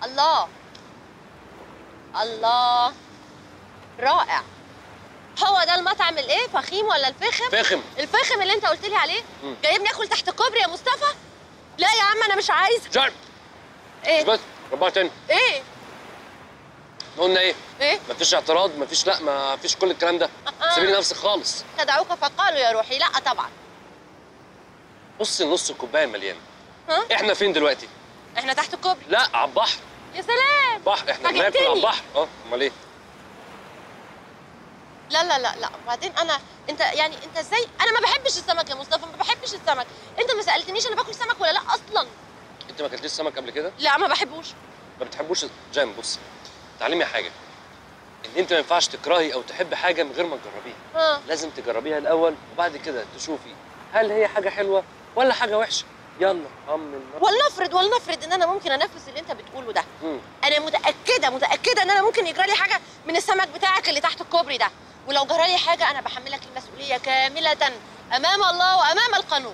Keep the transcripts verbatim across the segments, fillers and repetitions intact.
الله الله، رائع. هو ده المطعم الايه؟ فخيم ولا الفخم؟ فخم. الفخم اللي انت قلت لي عليه؟ جايبني اكل تحت كوبري يا مصطفى؟ لا يا عم انا مش عايزه. جرب. ايه؟ بس ربع تاني. ايه؟ قلنا ايه؟ ايه؟ مفيش اعتراض، مفيش لا، مفيش كل الكلام ده. آه. سيبي لي نفسك خالص. خدعوك فقالوا يا روحي. لا طبعا. بصي نص الكوبايه مليانه. ها؟ احنا فين دلوقتي؟ احنا تحت الكوبري. لا على البحر. يا سلام. بحر، احنا بناكل على البحر. اه امال ايه؟ لا لا لا لا، وبعدين انا انت يعني انت ازاي؟ انا ما بحبش السمك يا مصطفى، ما بحبش السمك. انت ما سالتنيش انا باكل سمك ولا لا اصلا. انت ما اكلتيش سمك قبل كده؟ لا ما بحبوش. ما بتحبوش. جيم بصي، تعلمي حاجه، ان انت ما ينفعش تكرهي او تحبي حاجه من غير ما تجربيها. اه لازم تجربيها الاول وبعد كده تشوفي هل هي حاجه حلوه ولا حاجه وحشه. يلا ام النار. ولنفرض ولنفرض ان انا ممكن انفذ اللي انت بتقوله ده. مم. انا متاكده متاكده ان انا ممكن يجرى لي حاجه من السمك بتاعك اللي تحت الكوبري ده، ولو جرى لي حاجه انا بحملك المسؤوليه كامله امام الله وامام القانون.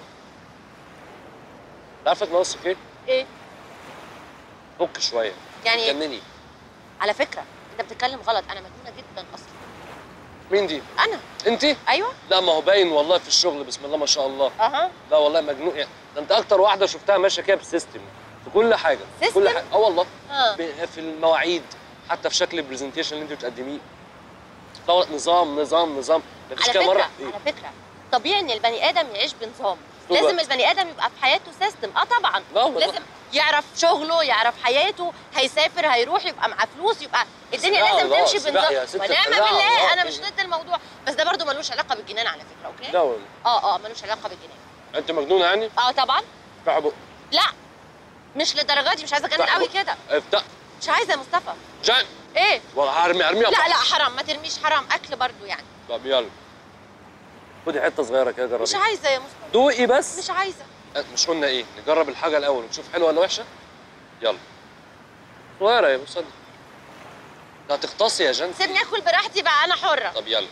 عارفه تنقصك ايه؟ ايه؟ فك شويه. يعني ايه؟ جنني. على فكره انت بتتكلم غلط، انا مجنونه جدا اصلا. مين دي؟ انا. انت؟ ايوه. لا ما هو باين والله في الشغل، بسم الله ما شاء الله. اها. لا والله مجنون يعني. ده انت اكتر واحده شفتها ماشيه كده بسيستم في كل حاجه. سيستم؟ كل حاجه. اه والله. اه. في المواعيد، حتى في شكل البرزنتيشن اللي انت بتقدميه. لا والله نظام نظام نظام. مفيش كده مره. إيه؟ على فكره طبيعي ان البني ادم يعيش بنظام. لازم البني ادم يبقى في حياته سيستم. اه طبعا. لازم يعرف شغله، يعرف حياته، هيسافر هيروح يبقى معاه فلوس، يبقى الدنيا لازم تمشي بنظام. ونعم بالله انا مش ضد الموضوع، بس ده برضو ملوش علاقه بالجنان على فكره. اوكي؟ لا والله. اه اه ملوش علاقه بالجنان. انت مجنونه يعني؟ اه طبعا. افتح بقك. لا مش للدرجه دي، مش عايزه اجنن قوي كده. افتح. مش عايزه يا مصطفى. جان. ايه؟ والله هرمي ارميها. لا لا حرام، ما ترميش، حرام اكل برضو يعني. طب يلا خدي حته صغيره كده جربي. مش عايزه يا مصطفى. دوقي بس. مش عايزه. مش قلنا ايه؟ نجرب الحاجه الاول ونشوف حلوه ولا وحشه؟ يلا. صغيره يا بص. هتغطسي يا جن. سيبني اكل براحتي بقى، انا حره. طب يلا.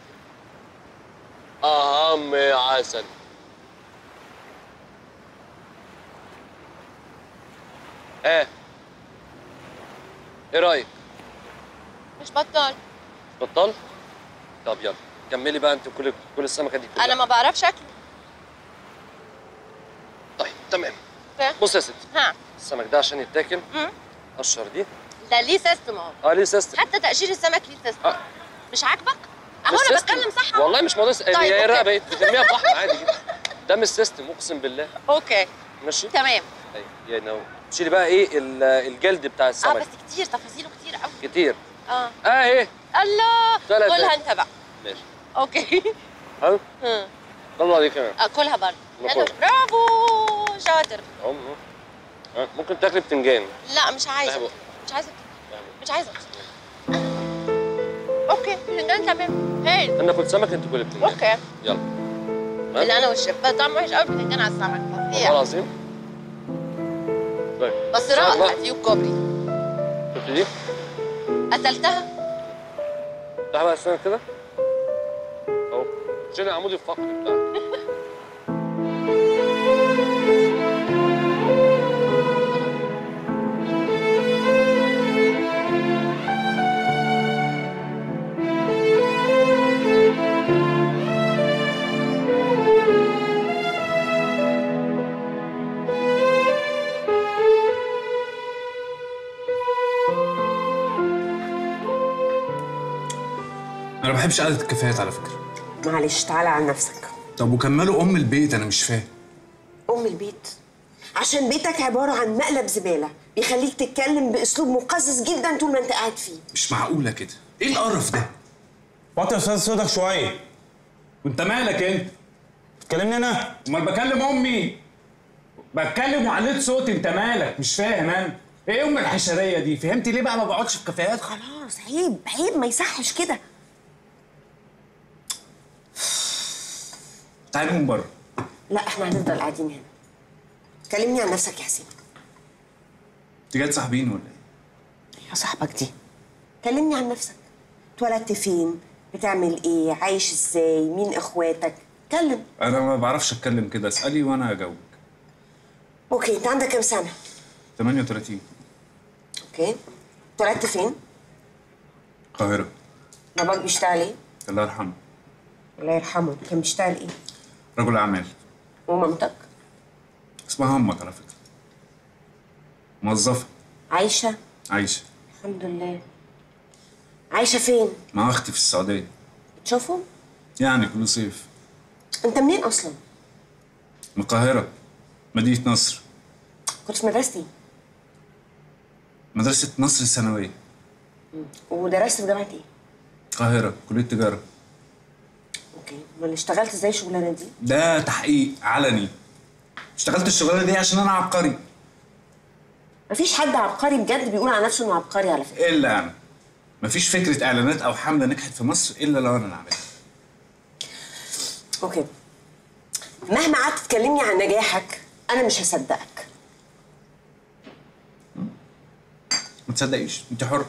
اهم يا عسل. ايه؟ ايه رايك؟ مش بطال. بطال؟ طب يلا كملي بقى انت كل كل السمكه دي كلها. انا ما بعرفش اكله. طيب تمام. فاهم؟ بص يا ستي. ها. السمك ده عشان يتاكل امم قشر دي. ده ليه سيستم اهو. اه ليه سيستم. حتى تقشير السمك ليه سيستم. آه. مش عاجبك؟ اهو انا بتكلم صح اهو. والله مش موضوع طيب هي اوكي. بقت بترميها في بحر عادي جدا. ده مش سيستم اقسم بالله. اوكي ماشي تمام. ايوه يا نو. تشيلي بقى ايه الجلد بتاع السمك. اه بس كتير، تفاصيله كتير قوي. كتير. اه اه ايه. الله. ثلاثة. كلها انت بقى. ماشي. اوكي. ها؟ ها. طلع دي كمان. اه كلها برضه. ناكلها. برافو شاطر. اهو ها ممكن تاكلي بتنجان. لا مش عايزه. مش عايزه. مش عايزه. اوكي بتنجان تمام. هايل. انا كنت سمك انت كل بتنجان. اوكي. يلا. اللي انا والشيف بس طعمه وحش قوي بتنجان على السمك. والله فظيع. العظيم. طيب. بس رائع دي الكوبري. شفتي دي؟ قتلتها. افتح بقى السمك كده. اهو. شيلي العمود الفقري بتاعك. انا ما بحبش قعده الكافيهات على فكره. معلش تعالى على نفسك. طب وكملوا ام البيت، انا مش فاهم. ام البيت عشان بيتك عباره عن مقلب زباله بيخليك تتكلم باسلوب مقزز جدا طول ما انت قاعد فيه. مش معقوله كده، ايه القرف ده؟ وطي يا استاذ صوتك شويه. وانت مالك انت؟ بتكلمني انا؟ امال بكلم امي. بتكلم وعليت صوتي، انت مالك؟ مش فاهم انا. ايه ام الحشريه دي؟ فهمتي ليه بقى ما بقعدش في كافيهات؟ خلاص عيب عيب، ما يصحش كده. تعالوا من بره. لا احنا هنفضل قاعدين هنا. كلمني عن نفسك يا حسين. انت جاي تصاحبيني ولا ايه؟ يا صاحبك دي كلمني عن نفسك. اتولدت فين؟ بتعمل ايه؟ عايش ازاي؟ مين اخواتك؟ اتكلم. انا ما بعرفش اتكلم كده، اسالي وانا هجاوبك. اوكي انت عندك كام سنه؟ ثمانية وثلاثين. اوكي. اتولدت فين؟ القاهرة. باباك بيشتغل ايه؟ الله يرحمه. الله يرحمه، كان بيشتغل ايه؟ رجل أعمال. ومامتك؟ اسمها أمك على فكرة. موظفة. عايشة؟ عايشة. الحمد لله. عايشة فين؟ مع أختي في السعودية. بتشوفهم؟ يعني كل صيف. انت منين اصلا؟ من القاهرة. مدينة نصر. كنت في مدرستي. مدرسة نصر الثانوية. ودرست في جامعة ايه؟ القاهرة، كلية تجارة. اوكي، امال اشتغلت ازاي الشغلانة دي؟ ده تحقيق علني. اشتغلت الشغلانة دي عشان أنا عبقري. مفيش حد عبقري بجد بيقول على نفسه انه عبقري على فكرة. إلا أنا. مفيش فكرة إعلانات أو حملة نجحت في مصر إلا لو أنا اللي عاملها. اوكي. مهما قعدت تكلمني عن نجاحك انا مش هصدقك. ما تصدقيش، أنت حر.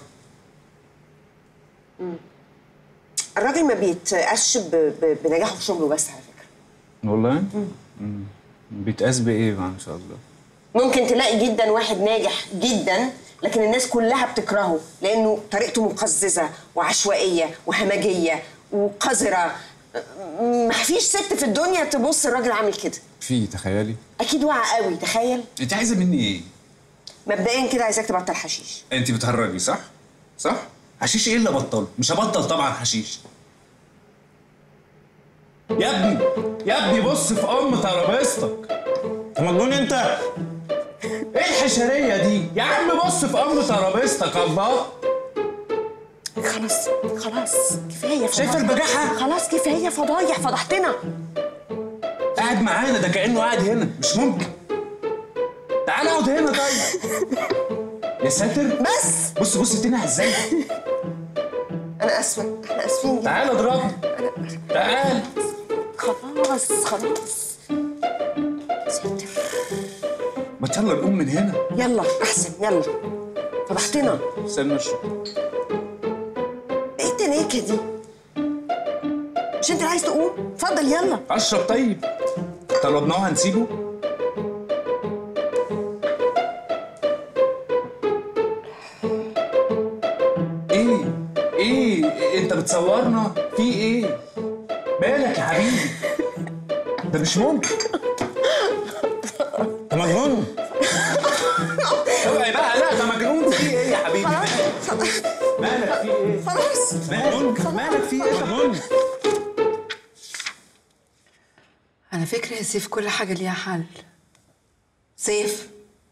مم. الراجل ما بيتقاسش ب... ب... بنجاحه في شغله بس على فكرة. والله؟ امم بيتقاس بإيه بقى إن شاء الله؟ ممكن تلاقي جدا واحد ناجح جدا لكن الناس كلها بتكرهه لانه طريقته مقززه وعشوائيه وهمجيه وقذره. مفيش ست في الدنيا تبص الراجل عامل كده. في تخيلي؟ اكيد واقع قوي. تخيل. انت عايزه مني ايه؟ مبدئيا كده عايزاك تبطل حشيش. انت بتهرجي صح؟ صح؟ حشيش ايه اللي بطله؟ مش هبطل طبعا حشيش. يا ابني يا ابني بص في ام ترابيزتك. انت مجنون انت؟ ايه الحشريه دي؟ يا عم بص في ام ترابيزتك. الله. خلاص خلاص كفايه فضايح. شايفه البجاحه؟ خلاص كفايه فضايح، فضحتنا. قاعد معانا ده كانه قاعد هنا، مش ممكن. تعال اقعد هنا طيب. يا ساتر. بس بص بص تنهى ازاي. انا اسفه، احنا اسفين جدا. تعال اضربني. تعال. خلاص خلاص. ساتر. ما يلا نقوم من هنا. يلا احسن يلا. فضحتنا. استنى اشرب. ايه التناكه دي؟ مش انت اللي عايز تقوم؟ اتفضل يلا. اشرب طيب. طلبناه هنسيبه؟ ايه؟ ايه؟ انت بتصورنا؟ في ايه؟ مالك يا حبيبي؟ ده مش ممكن. انت مجنون؟ اوعي بقى. لا ده مجنون. في ايه يا حبيبي؟ خلاص مالك في ايه؟ خلاص. مالك مالك في ايه؟ مجنون. على فكرة يا سيف كل حاجة ليها حل. سيف.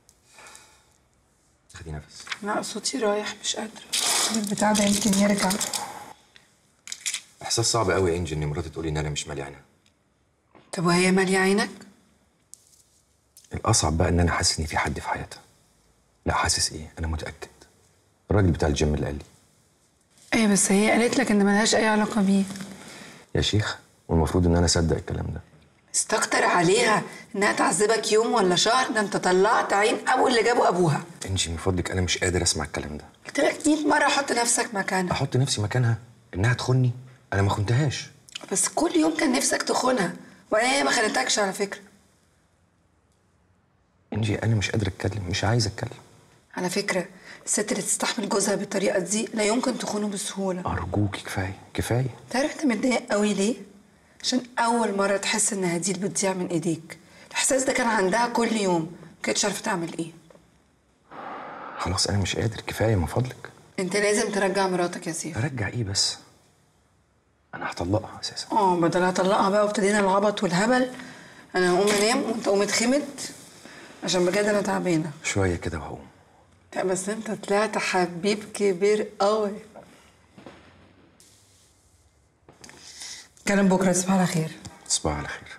خدي نفس. لا صوتي رايح مش قادرة. البتاع ده يمكن يرجع. احساس صعب قوي يا انجي ان مراتي تقولي ان انا مش مالي عينها. طب وهي مالية عينك؟ الاصعب بقى ان انا حاسس ان في حد في حياتها. لا حاسس ايه؟ انا متاكد. الراجل بتاع الجيم اللي قال لي. ايه بس هي قالت لك ان ملهاش اي علاقة بيه. يا شيخ والمفروض ان انا اصدق الكلام ده. استكتر عليها انها تعذبك يوم ولا شهر. ده انت طلعت عين ابو اللي جابه ابوها. انجي من فضلك انا مش قادر اسمع الكلام ده. قلت لك مية مرة حط نفسك مكانها. احط نفسي مكانها؟ انها تخوني؟ انا ما خنتهاش. بس كل يوم كان نفسك تخونها وانا هي ما خانتكش على فكرة. انجي انا مش قادر اتكلم، مش عايز اتكلم. على فكرة الست اللي تستحمل جوزها بالطريقة دي لا يمكن تخونه بسهولة. ارجوكي كفايه كفايه. تعرف انت متضايق قوي ليه؟ عشان أول مرة تحس إن هديل بتضيع من إيديك. الإحساس ده كان عندها كل يوم، ما كانتش عارفة تعمل إيه. خلاص أنا مش قادر، كفاية من فضلك. أنت لازم ترجع مراتك يا سيف. أرجع إيه بس؟ أنا هطلقها أساسا. آه بدل هطلقها بقى وابتدينا العبط والهبل. أنا هقوم أنام وأنت قوم اتخمد عشان بجد أنا تعبانة. شوية كده وهقوم. لا بس أنت طلعت حبيب كبير قوي. كلام بكرة. تصبح على خير. تصبح على خير.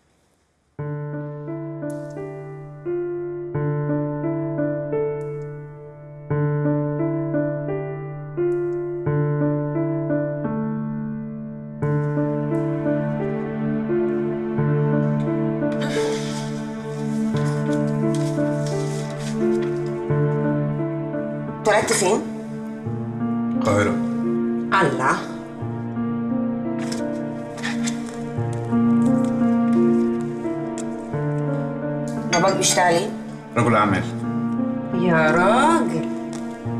اتولدت فين؟ القاهرة. الله. باباك بيشتغل ايه؟ رجل أعمال. يا راجل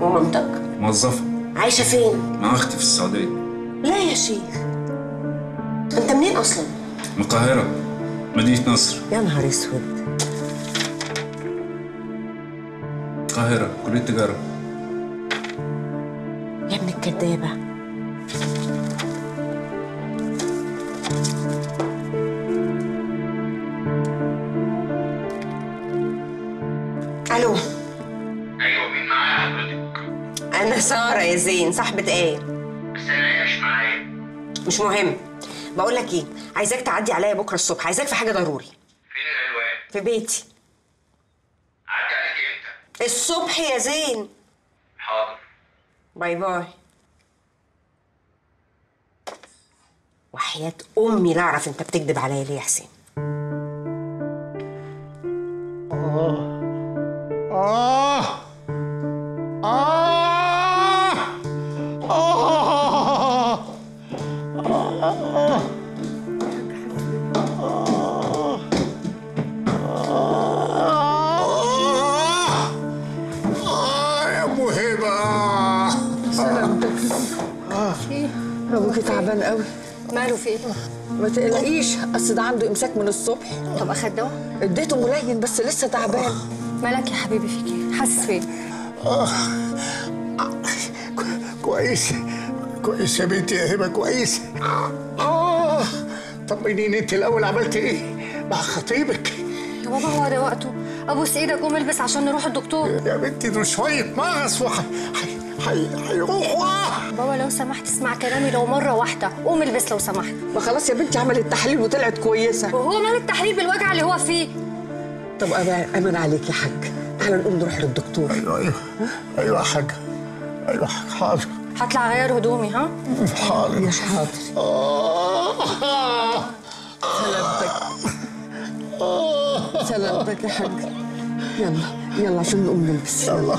ومامتك؟ موظفه. عايشه فين؟ مع اختي في السعوديه. لا يا شيخ، انت منين اصلا؟ من القاهره، مدينه نصر. يا نهار اسود. القاهره، كليه تجاره. يا ابن الكدابه. الو. ايوه مين معايا حضرتك؟ انا ساره يا زين، صاحبه ايه؟ بس انا مش معايا. مش مهم. بقول لك ايه، عايزاك تعدي عليا بكره الصبح، عايزاك في حاجه ضروري. فين الالوان؟ في بيتي. عدي عليك امتى؟ الصبح يا زين. حاضر. باي باي. وحياة امي لا اعرف انت بتكذب عليا ليه يا حسين. آه آه آه آه آه يا أبو هبة. سلامتك. ايه؟ ابوكي تعبان قوي. ماله في ايه؟ ما تقلقيش، اصل ده عنده امساك من الصبح. طب اخد دواء؟ اديته ملين بس لسه تعبان. مالك يا حبيبي فيك ايه؟ حاسس فين؟ آه. كويس كويس يا بنتي يا هبه، كويس. اه طمنيني انت الاول، عملت ايه مع خطيبك؟ يا بابا هو ده وقته، ابوس ايدك قوم البس عشان نروح الدكتور. يا بنتي دول شويه مغص وح هيروحوا. بابا لو سمحت اسمع كلامي لو مره واحده، قوم البس لو سمحت. ما خلاص يا بنتي عملت تحاليل وطلعت كويسه. وهو مال التحليل بالوجع اللي هو فيه؟ طب امان عليك يا حاج، تعالى نقوم نروح للدكتور. ايوه ايوه ايوه يا حاجه، ايوه يا حاجه. حاضر. هطلع اغير هدومي. ها حاضر يا حاضر. سلامتك. سلامتك يا حاج. يلا يلا عشان نقوم نلبس. يلا.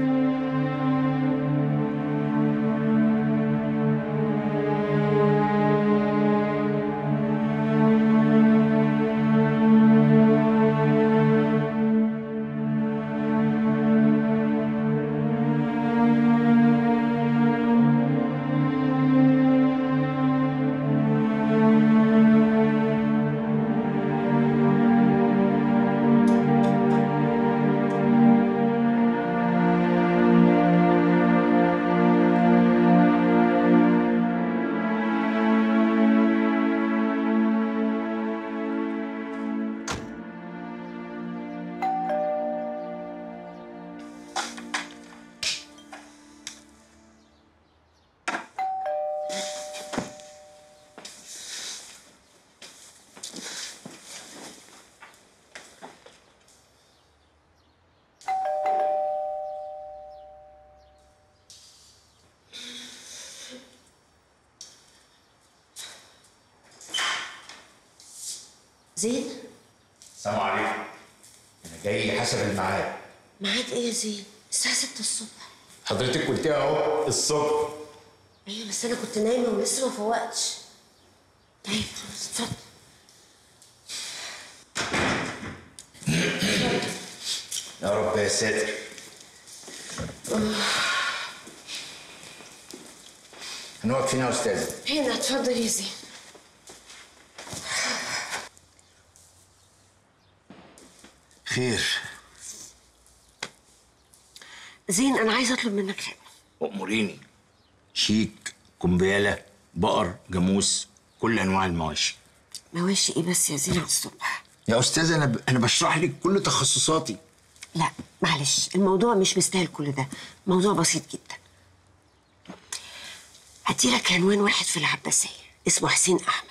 زين. السلام عليكم. انا جاي حسب الميعاد. ميعاد ايه يا زين؟ الساعة ستة الصبح. حضرتك قلتيها اهو الصبح. ايوه بس انا كنت نايمة ولسه ما فوقتش. طيب خلاص اتفضل. يا رب يا ساتر. هنقعد فين يا استاذة؟ هنا اتفضل يا زين. خير. زين انا عايزه اطلب منك حاجه. أموريني. شيك، كمبيالة، بقر، جاموس، كل انواع المواشي. مواشي ايه بس يا زين على الصبح؟ يا استاذة انا ب... انا بشرح لك كل تخصصاتي. لا معلش، الموضوع مش مستاهل كل ده، موضوع بسيط جدا. هديلك عنوان واحد في العباسيه اسمه حسين احمد.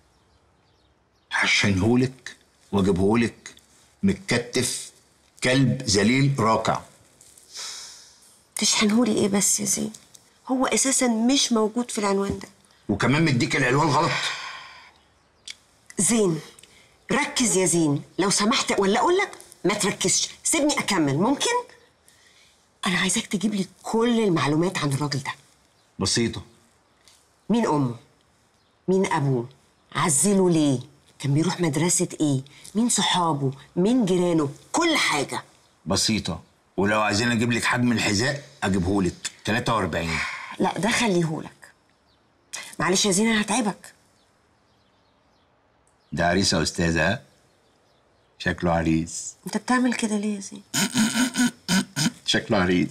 هشحنهولك واجيبهولك متكتف كلب ذليل راكع. تشحنهولي ايه بس يا زين؟ هو اساسا مش موجود في العنوان ده. وكمان مديك العنوان غلط. زين ركز يا زين لو سمحت، ولا اقول لك ما تركزش، سيبني اكمل ممكن؟ انا عايزاك تجيب لي كل المعلومات عن الراجل ده. بسيطة. مين امه؟ مين ابوه؟ عزله ليه؟ كان بيروح مدرسة ايه؟ مين صحابه؟ مين جيرانه؟ كل حاجة. بسيطة. ولو عايزين اجيب لك حجم الحذاء اجيبه لك تلاتة وأربعين. لا ده خليهولك. معلش يا زينة هتعبك. ده عريس يا استاذه، ها؟ شكله عريس. انت بتعمل كده ليه يا زين؟ شكله عريس.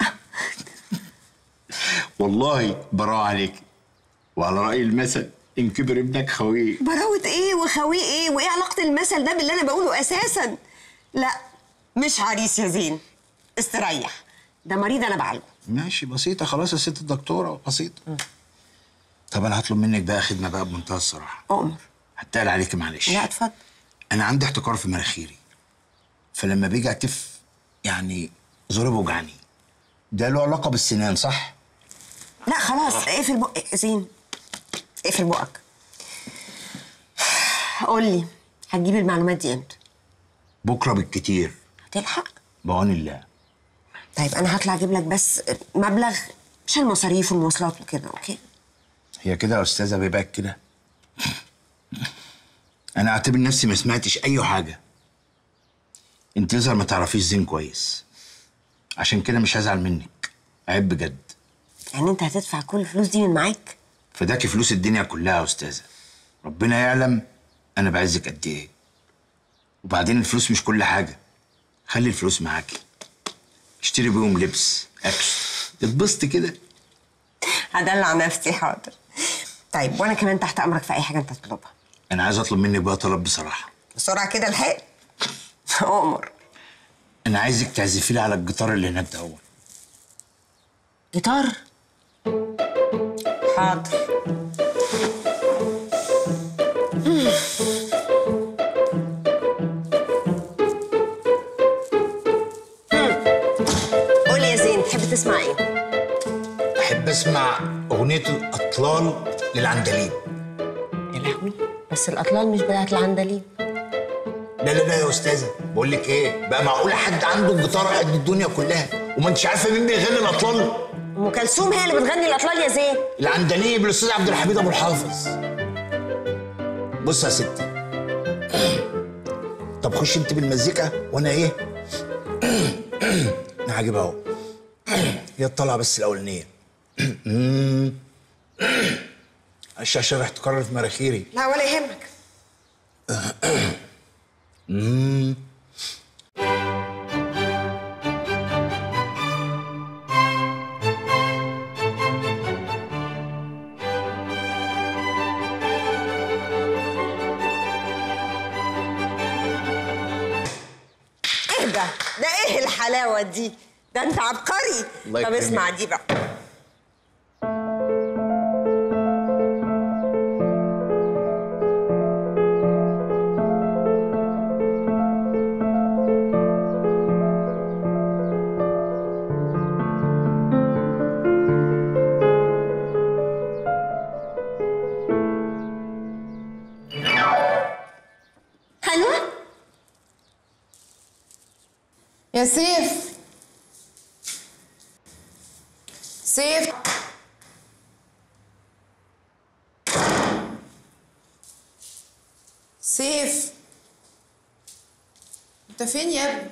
والله براء عليك، وعلى رأي المثل إن كبر ابنك خويه. براوة ايه وخويه ايه؟ وايه علاقة المثل ده باللي انا بقوله اساسا؟ لا مش عريس يا زين، استريح، ده مريض انا بعالجه. ماشي بسيطة خلاص يا ست الدكتورة، بسيطة. م. طب أنا هطلب منك بقى خدمة بقى بمنتهى الصراحة. أؤمر. هتقل عليك معلش. لا اتفضل. أنا عندي احتقار في مناخيري، فلما بيجي أتف يعني زوري بوجعني. ده له علاقة بالسنان صح؟ لا خلاص اقفل بقك يا زين، اقفل بقك. قول لي هتجيب المعلومات دي امتى؟ بكرة بالكتير. هتلحق؟ بعون الله. طيب انا هطلع اجيب لك بس مبلغ عشان المصاريف والمواصلات وكده، اوكي؟ هي كده يا استاذه بيبقى كده؟ انا اعتبر نفسي ما سمعتش اي حاجه. انت يظهر ما تعرفيش زين كويس، عشان كده مش هزعل منك، عيب بجد. يعني انت هتدفع كل الفلوس دي من معاك؟ فداكي فلوس الدنيا كلها يا استاذه، ربنا يعلم انا بعزك قد ايه. وبعدين الفلوس مش كل حاجه، خلي الفلوس معاكي، اشتري بيهم لبس اكل اتبسطي كده. هدلع نفسي حاضر. طيب وانا كمان تحت امرك في اي حاجه انت تطلبها. انا عايز اطلب منك بقى طلب بصراحه. بسرعه كده الحق. اؤمر. انا عايزك تعزفي لي على الجيتار اللي هناك ده. اول جيتار؟ حاضر. قول لي يا زين تحب تسمع ايه؟ احب اسمع اغنيه الاطلال للعندليب. يا لهوي، بس الاطلال مش بتاعت العندليب. لا لا لا يا استاذه، بقول لك ايه بقى، معقوله حد عنده جيتار قد الدنيا كلها وما انتش عارفه مين بيغني الاطلال؟ ام كلثوم هي اللي بتغني الاطلال يا زين. العندليب الاستاذ عبد الحميد ابو الحافظ. بص يا ستي، طب خش انت بالمزيكا وانا ايه انا هجيبها اهو. هي الطلعه بس الاولانيه. معلش عشان ريحه تكرر في مناخيري. لا ولا يهمك. امم ايه ده؟ ده ايه الحلاوه دي؟ ده انت عبقري. طب اسمع دي بقى. يا سيف، سيف، سيف، انت فين يا ابني؟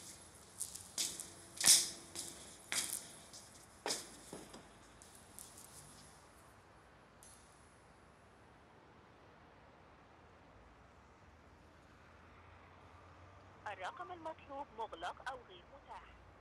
الرقم المطلوب مغلق أو غير متاح.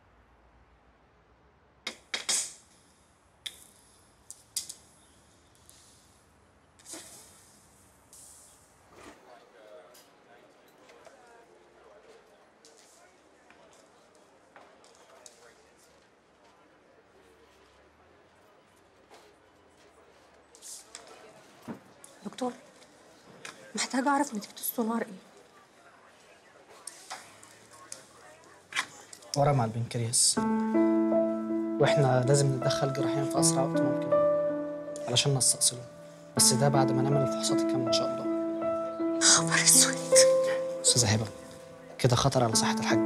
دكتور، محتاجة أعرف نتيجة السونار إيه؟ ورم على البنكرياس، واحنا لازم نتدخل جراحيا في اسرع وقت ممكن علشان نستأصله، بس ده بعد ما نعمل الفحوصات الكامله ان شاء الله. خبر اسود. استاذه هبه، كده خطر على صحه الحاج.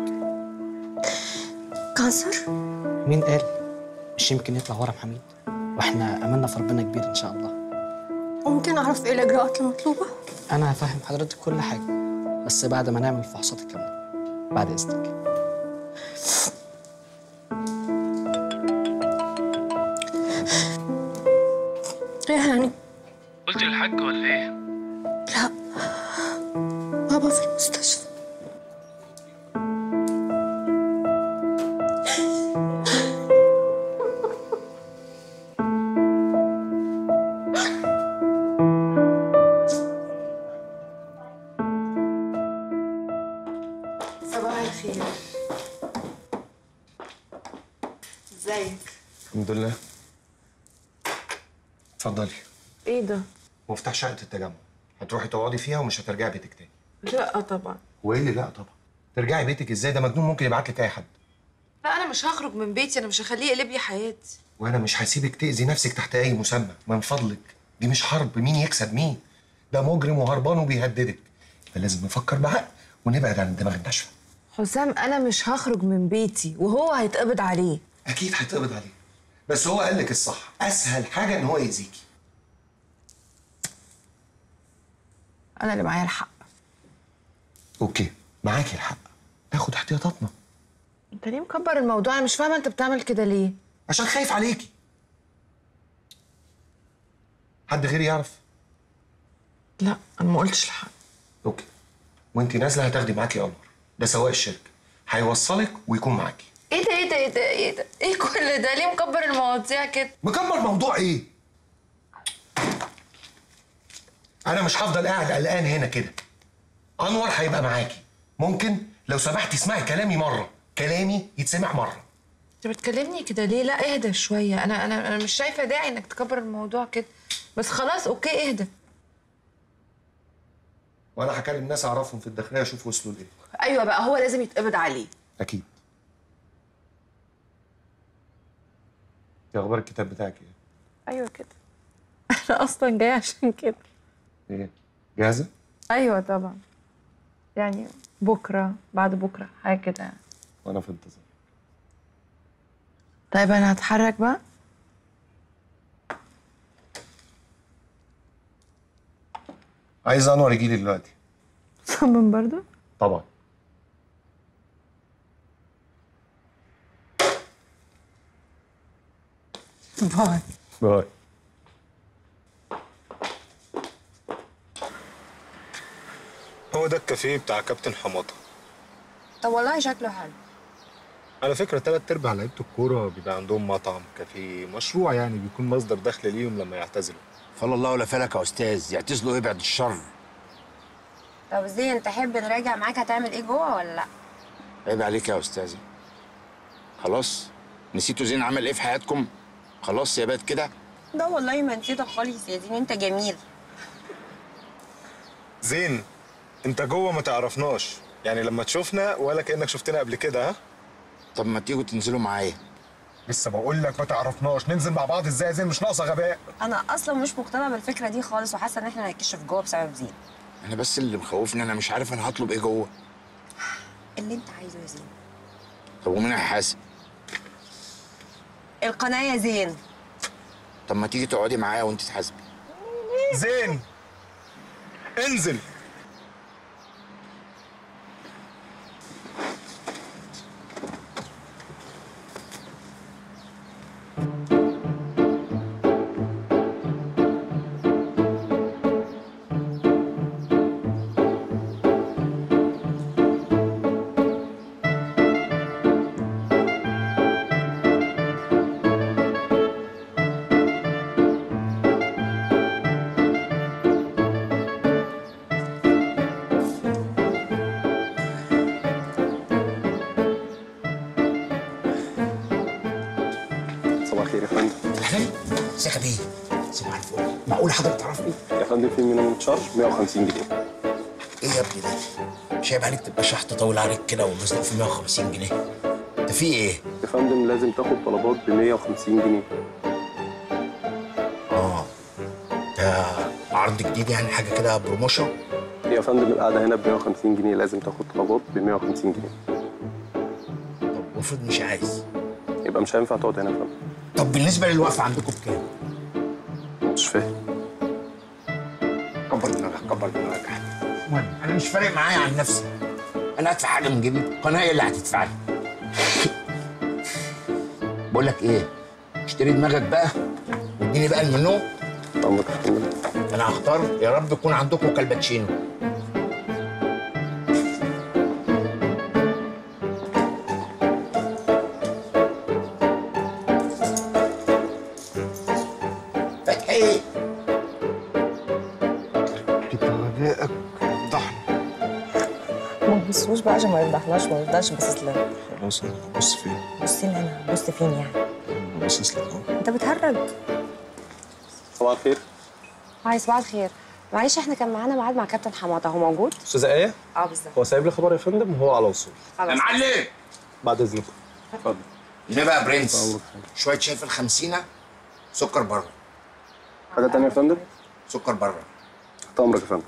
كانسر؟ مين قال؟ مش يمكن يطلع ورم حميد، واحنا املنا في ربنا كبير ان شاء الله. ممكن أعرف إيه الإجراءات المطلوبة؟ انا هفهم حضرتك كل حاجه، بس بعد ما نعمل الفحوصات الكامله. بعد اذنك. بابا في المستشفى. صباح الخير. ازيك؟ الحمد لله. اتفضلي. ايه ده؟ مفتاح شقة التجمع، هتروحي تقعدي فيها ومش هترجعي بيتك تاني. لا طبعا. وايه اللي لا طبعا؟ ترجعي بيتك ازاي؟ ده مجنون ممكن يبعت لك اي حد. لا انا مش هخرج من بيتي، انا مش هخليه يقلب لي حياتي. وانا مش هسيبك تأذي نفسك تحت اي مسمى، من فضلك. دي مش حرب مين يكسب مين، ده مجرم وهربان وبيهددك. فلازم نفكر بعقل ونبعد عن الدماغ الناشفه. حسام انا مش هخرج من بيتي وهو هيتقبض عليه. اكيد هيتقبض عليه، بس هو قال لك الصح، اسهل حاجه ان هو يأذيكي. انا اللي معايا الحق. اوكي معاكي الحق، ناخد احتياطاتنا. انت ليه مكبر الموضوع؟ انا مش فاهمه انت بتعمل كده ليه. عشان خايف عليكي. حد غيري يعرف؟ لا انا ما قلتش لحد. اوكي، وانتي نازله هتاخدي معاكي قمر، ده سواق الشركه، هيوصلك ويكون معاكي. ايه ده ايه ده ايه ده ايه ده؟ ايه كل ده؟ ليه مكبر المواضيع كده؟ مكبر موضوع ايه؟ انا مش هفضل قاعد قلقان هنا كده. انور هيبقى معاكي، ممكن لو سمحتي اسمعي كلامي مره، كلامي يتسمع مره. انت بتكلمني كده ليه؟ لا اهدى شويه، انا انا انا مش شايفه داعي انك تكبر الموضوع كده، بس خلاص اوكي اهدى. وانا هكلم ناس اعرفهم في الداخليه اشوف وصلوا لايه. ايوه بقى هو لازم يتقبض عليه. اكيد. ايه اخبار الكتاب بتاعك ايه؟ ايوه كده. انا اصلا جايه عشان كده. ايه؟ جاهزه؟ ايوه طبعا. يعني بكره بعد بكره حاجه كده يعني. وانا في انتظار. طيب انا هتحرك بقى. عايز انور يجي لي دلوقتي. صمم برضه؟ طبعا. باي. باي. هو ده الكافيه بتاع كابتن حماطه. طب والله شكله حلو. على فكرة تلات أرباع لعيبة الكورة بيبقى عندهم مطعم، كافيه، مشروع يعني بيكون مصدر دخل ليهم لما يعتزلوا. فلا الله ولا فلك يا أستاذ، يعتزلوا إيه بعد الشر؟ طب زين تحب نراجع معاك هتعمل ايه جوه ولا لا؟ عيب عليك يا أستاذة. خلاص؟ نسيتوا زين عمل إيه في حياتكم؟ خلاص يا بات كده؟ لا والله ما نسيتك خالص يا زين، انت جميل. زين أنت جوه ما تعرفناش، يعني لما تشوفنا ولا كأنك شفتنا قبل كده. ها؟ طب ما تيجوا تنزلوا معايا. لسه بقول لك ما تعرفناش، ننزل مع بعض ازاي يا زين؟ مش ناقصه غباء. انا اصلا مش مقتنعه بالفكره دي خالص، وحاسه ان احنا هنتكشف جوه بسبب زين. أنا بس اللي مخوفني، أنا مش عارف أنا هطلب إيه جوه. اللي انت عايزه يا زين. طب ومين هيحاسب؟ القناه يا زين. طب ما تيجي تقعدي معايا وأنت تحاسبي. زين انزل. صباح الخير يا فندم. اهلا، ازيك يا بيه؟ صباح الفل. معقول حضرتك تعرفني؟ يا فندم في مينيمم تشارج مية وخمسين جنيه. ايه يا ابني ده؟ مش عيب عليك تبقى شحط طويل عليك كده ومزنوق في مية وخمسين جنيه؟ انت في ايه؟ يا فندم لازم تاخد طلبات ب مية وخمسين جنيه. اه ده عرض جديد يعني، حاجه كده بروموشن؟ يا فندم القعده هنا ب مية وخمسين جنيه، لازم تاخد طلبات ب مية وخمسين جنيه. طب المفروض مش عايز. يبقى مش هينفع تقعد هنا يا فندم. طب بالنسبه للوقفه عندكم بكام؟ مش فاهم. كبر دماغك كبر دماغك. المهم انا مش فارق معايا عن نفسي، انا هدفع حاجه من جيبي، القناه هي اللي هتدفع لي. بقول لك ايه، اشتري دماغك بقى واديني بقى المنيو. امرك يا فندم. انا هختار، يا رب يكون عندكم كالباتشينو. غائك فضحنا. ما تبصوش بقى عشان ما يفضحناش، ما يفضحش باصص لنا. خلاص انا ببص فين؟ بصي لي انا، بص فين يعني؟ انا باصص لك اهو. انت بتهرج. صباح الخير. هاي صباح الخير. معلش احنا كان معانا ميعاد مع كابتن حماطه، هو موجود؟ استاذه ايه؟ اه بالظبط. هو سايب لي خبر يا فندم وهو على وصول. يا معلم بعد اذنكم. اتفضل. ايه بقى يا برنس؟ شويه شاي في الخمسينه، سكر بره. حاجه تانية يا فندم؟ سكر بره. تحت امرك يا فندم.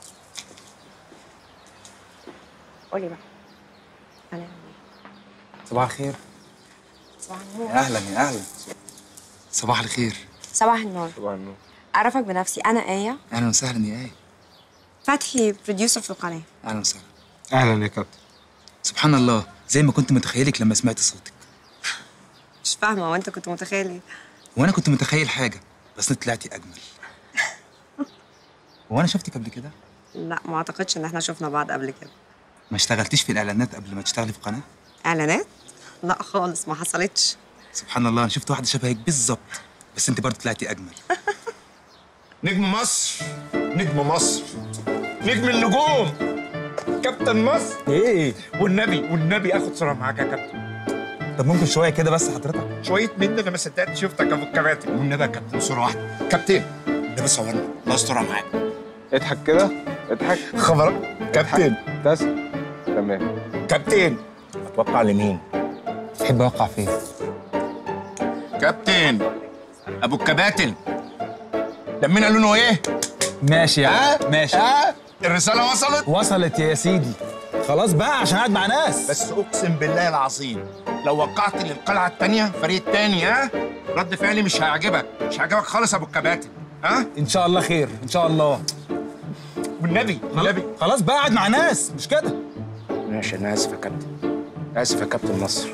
قولي بقى. هنعمل ايه؟ صباح الخير. صباح النور. يا اهلا يا اهلا. صباح الخير. صباح النور. صباح النور. اعرفك بنفسي، انا ايه اهلا وسهلا يا ايه. فتحي، بروديوسر في القناه. اهلا وسهلا. اهلا يا كابتن. سبحان الله، زي ما كنت متخيلك لما سمعت صوتك. مش فاهمه، هو انت كنت متخيل ايه؟ وانا كنت متخيل حاجه بس انت طلعتي اجمل. هو انا شفتك قبل كده؟ لا ما اعتقدش ان احنا شفنا بعض قبل كده. ما اشتغلتيش في الاعلانات قبل ما تشتغلي في قناه؟ اعلانات؟ لا خالص، ما حصلتش. سبحان الله، انا شفت واحده شبهك بالظبط بس انت برضه طلعتي اجمل. نجم مصر، نجم مصر، نجم النجوم، كابتن مصر. ايه؟ والنبي والنبي اخد صوره معاك يا كابتن. طب ممكن شويه كده بس حضرتك؟ شويه مني، انا ما صدقت شفتك يا ابو الكباتن. والنبي يا كابتن صوره واحده. كابتن النبي صورنا، الله يسترها معاك. اضحك كده، اضحك. خبر كابتن. بس تمام. كابتن اتوقع لمين؟ تحب اوقع فين؟ كابتن ابو الكباتن. دمنا لونه ايه؟ ماشي يا عم ماشي. ها؟ الرساله وصلت؟ وصلت يا سيدي. خلاص بقى عشان قاعد مع ناس. بس اقسم بالله العظيم لو وقعت للقلعه الثانيه فريق الثاني، ها؟ رد فعلي مش هيعجبك، مش هيعجبك خالص يا ابو الكباتن. ها؟ ان شاء الله خير ان شاء الله. والنبي والنبي خلاص بقى قاعد مع ناس مش كده. ماشي انا اسف يا كابتن، اسف يا كابتن مصر.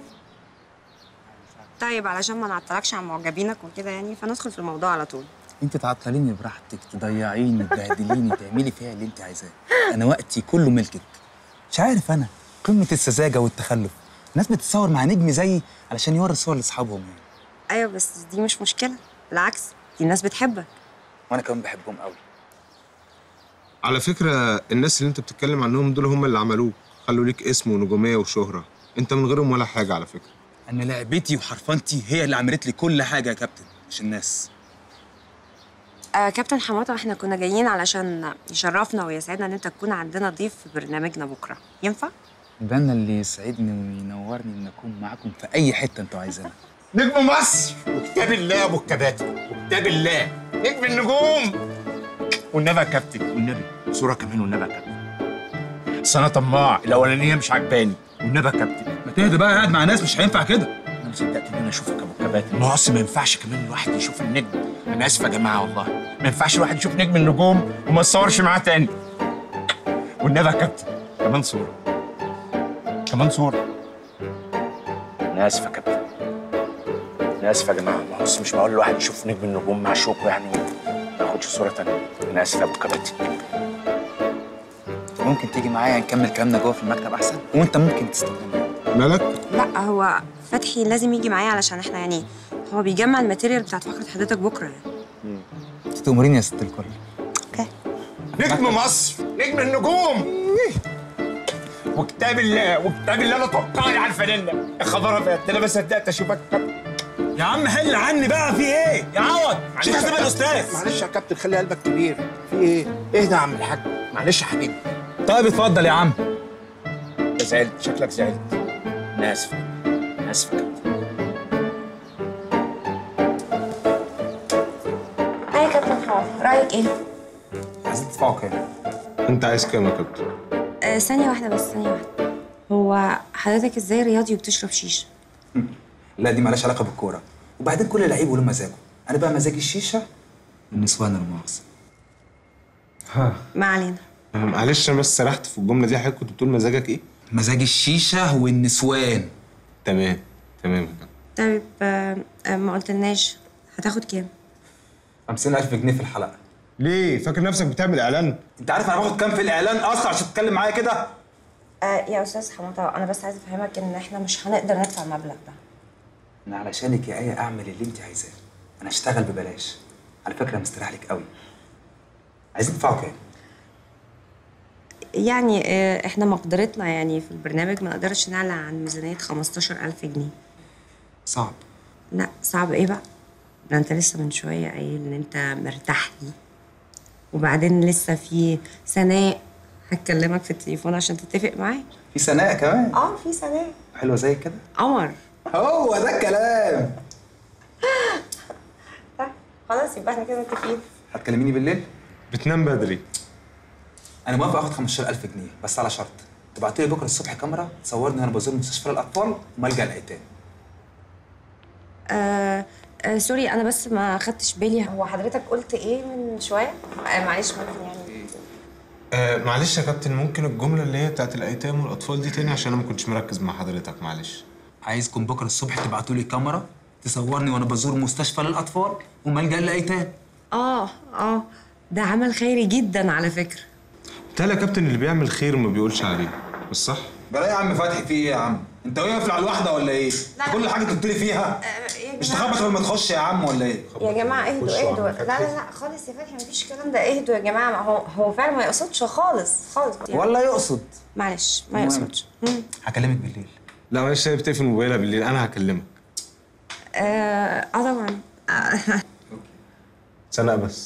طيب علشان ما نعطلكش عن معجبينك وكده يعني، فندخل في الموضوع على طول. انت تعطليني براحتك، تضيعيني، تبهدليني، تعملي فيها اللي انت عايزاه. انا وقتي كله ملكك. مش عارف انا قمه السذاجه والتخلف. الناس بتتصور مع نجم زيي علشان يوري صور لاصحابهم يعني. ايوه بس دي مش مشكله، بالعكس دي الناس بتحبك. وانا كمان بحبهم قوي. على فكره الناس اللي انت بتتكلم عنهم دول هم اللي عملوك، خلوا ليك اسم ونجوميه وشهره. انت من غيرهم ولا حاجه على فكره. انا لعبتي وحرفنتي هي اللي عملت لي كل حاجه يا كابتن، مش الناس. آه كابتن حماطه، احنا كنا جايين علشان يشرفنا ويسعدنا ان انت تكون عندنا ضيف في برنامجنا بكره، ينفع؟ ده انا اللي يسعدني وينورني ان اكون معاكم في اي حته انتوا عايزينها. نجم مصر وكتاب الله يا ابو الكباتن، وكتاب الله، نجم النجوم. والنبي يا كابتن، والنبي صوره كمان والنبي يا كابتن. بس انا طماع، الاولانيه مش عجباني. والنبي يا كابتن ما تهدى بقى، قاعد مع ناس مش هينفع كده. انا ما صدقت ان انا اشوفك يا ابو الكباتن. ما هو اصل ما ينفعش كمان الواحد يشوف النجم. انا اسف يا جماعه والله، ما ينفعش الواحد يشوف نجم النجوم وما يتصورش معاه تاني. والنبي يا كابتن كمان صوره، كمان صوره. انا اسف يا كابتن، انا اسف يا جماعه. ما هو بص مش معقول الواحد يشوف نجم النجوم مع شوكه يعني ما ياخدش صوره تانيه. انا اسف يا ابو الكباتن. ممكن تيجي معايا نكمل كلامنا جوه في المكتب احسن، وانت ممكن تستخدمني. مالك؟ لا هو فتحي لازم يجي معايا علشان احنا يعني هو بيجمع الماتيريال بتاعت فقره حضرتك بكره يعني. تأمريني يا ست الكل. اوكي. نجم مصر، نجم النجوم، وكتاب الله، وكتاب الله لا توقع لي على الفانيلا. يا خبر ابيض، انا ما صدقت اشوفك. يا عم حل عني بقى، في ايه؟ يا عوض شوف حساب الاستاذ. معلش يا كابتن، خلي قلبك كبير. في ايه؟ اهدى يا عم الحاج، معلش يا حبيبي. طيب اتفضل يا عم. انت زعلت، شكلك زعلت. انا اسف، انا اسف يا كابتن. ايه يا كابتن حماطه، رايك ايه؟ عايزين تدفعوا كام؟ انت عايز كام يا كابتن؟ آه ثانيه واحده بس، ثانيه واحده. هو حضرتك ازاي رياضي وبتشرب شيشه؟ لا دي مالهاش علاقه بالكوره، وبعدين كل لعيب وله مزاجه. انا بقى مزاجي الشيشه والنسوان المؤاخذه. ها ما علينا. معلش انا بس سرحت في الجمله دي. حضرتك كنت بتقول مزاجك ايه؟ مزاج الشيشه والنسوان. تمام تمام يا كابتن. طيب آه آه ما قلتلناش هتاخد كام؟ خمسين ألف جنيه في الحلقه. ليه؟ فاكر نفسك بتعمل اعلان؟ انت عارف انا باخد كام في الاعلان اصلا عشان تتكلم معايا كده؟ آه يا استاذ حماطه، انا بس عايزه افهمك ان احنا مش هنقدر ندفع المبلغ ده. انا علشانك يا ايه اعمل اللي انت عايزاه. انا اشتغل ببلاش. على فكره مستريح لك قوي. عايزين تدفعوا كام؟ يعني آه، احنا مقدرتنا يعني في البرنامج ما نقدرش نعلى عن ميزانيه خمستاشر ألف جنيه. صعب. لا صعب ايه بقى؟ ده انت لسه من شويه قايل ان انت مرتاح لي، وبعدين لسه في سناء هتكلمك في التليفون عشان تتفق معايا. في سناء كمان؟ اه في سناء حلوه زي كده؟ قمر. هو ده الكلام. خلاص يبقى احنا كده متفقين. هتكلميني بالليل؟ بتنام بدري. انا موافق اخد خمستاشر ألف جنيه بس على شرط تبعتوا لي بكره الصبح كاميرا تصورني وانا بزور مستشفى الاطفال وملجأ الايتام. آه آه سوري انا بس ما خدتش بالي، هو حضرتك قلت ايه من شويه؟ آه معلش ممكن يعني آه معلش يا كابتن، ممكن الجمله اللي هي بتاعت الايتام والاطفال دي تاني عشان انا ما كنتش مركز مع حضرتك، معلش. عايزكم بكره الصبح تبعتوا لي كاميرا تصورني وانا بزور مستشفى للاطفال وملجأ الايتام. اه اه ده عمل خيري جدا على فكره. بتهيألي يا كابتن اللي بيعمل خير ما بيقولش عليه، مش صح؟ بلا يا عم فتحي في ايه يا عم؟ انت واقف على الواحده ولا ايه؟ لا كل حاجه تبتدي فيها؟ آه مش تخبط قبل ما تخش يا عم ولا ايه؟ يا جماعه اهدوا اهدوا، لا لا لا خالص يا فتحي مفيش الكلام ده، اهدوا يا جماعه، ما هو هو فعلا ما يقصدش خالص خالص يعني. ولا يقصد؟ معلش ما يقصدش. هكلمك بالليل. لا معلش هي بتقفل موبايلها بالليل، انا هكلمك. اه اه طبعا. آه. سناء بس.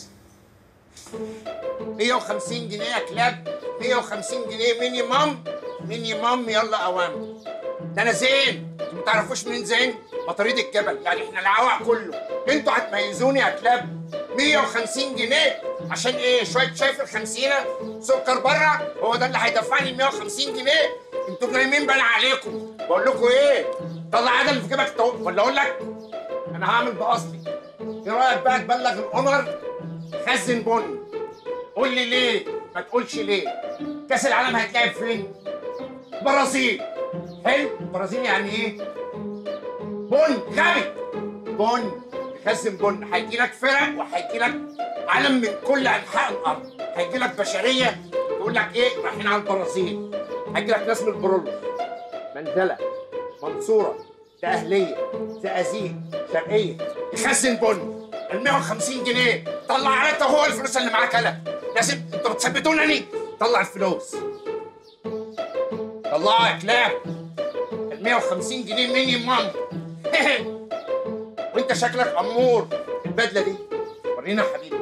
مية وخمسين جنيه يا كلاب، مية وخمسين جنيه مينيمم مينيمم. يلا اوامر. ده انا زين، انتوا ما تعرفوش مين زين؟ مطاريد الجبل، يعني احنا العوق كله، انتوا هتميزوني يا كلاب. مية وخمسين جنيه عشان ايه؟ شويه شاي في الخمسينه، سكر بره، هو ده اللي هيدفعني ال مية وخمسين جنيه؟ انتوا نايمين بقى عليكم. بقول لكم ايه؟ طلع ادم في جيبك تو... ولا اقول لك انا هعمل باصلي. ايه رايك بقى تبلغ القمر خزن بن؟ قول لي ليه؟ ما تقولش ليه؟ كاس العالم هيتلعب فين؟ البرازيل. حلو؟ البرازيل يعني ايه؟ بن غبي. بن خزن بن، هيجي لك فرق وهيجي لك عالم من كل انحاء الارض، هيجي لك بشريه تقول لك ايه؟ رايحين على البرازيل. هيجي لك ناس من البرولوس، منزله، منصوره، دقهليه، زقازيق، شرقيه، يخزن بن. ال مية وخمسين جنيه طلع على هو الفلوس اللي معاك. انا لازم انتوا بتثبتونني. طلع الفلوس، طلعوا يا كلاب. ال مية وخمسين جنيه مينيمم. وانت شكلك امور البدله دي، ورينا يا حبيبي.